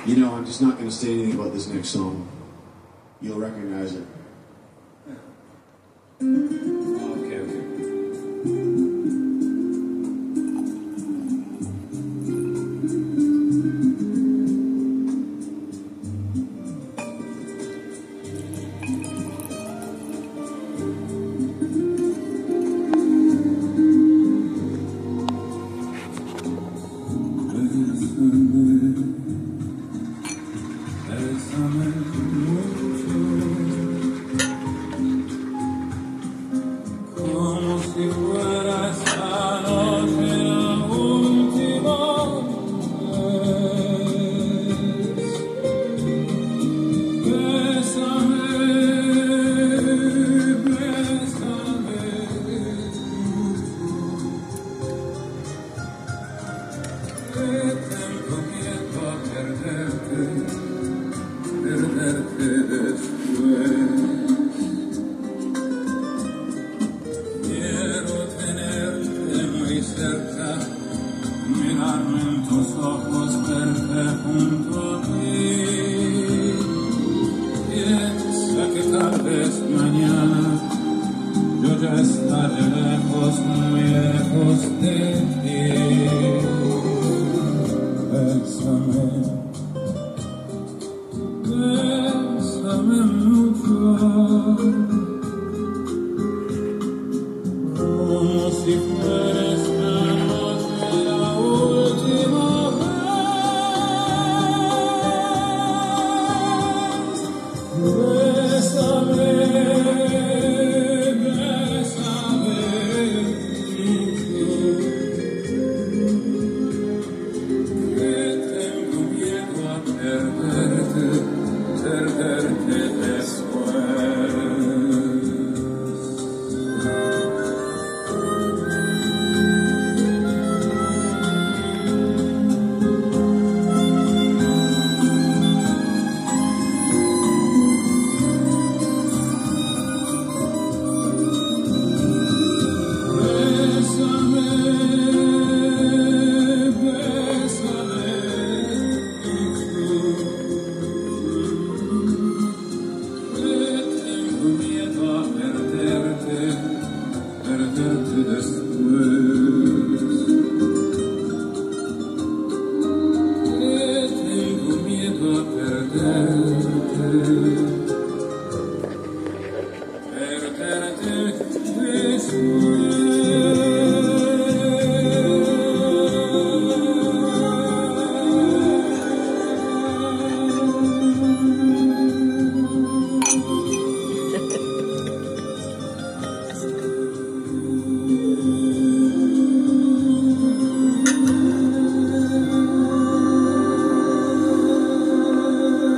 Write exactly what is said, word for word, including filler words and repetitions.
You know, I'm just not going to say anything about this next song. You'll recognize it. Okay, okay. Como si fuera esta noche la última vez. Bésame, bésame mucho. Que tengo miedo a perderte, perderte después. Cerca, mirarme en tus ojos, verte junto a ti. Piensa que tal vez mañana yo ya estaré lejos, muy lejos de ti. Bésame, bésame mucho.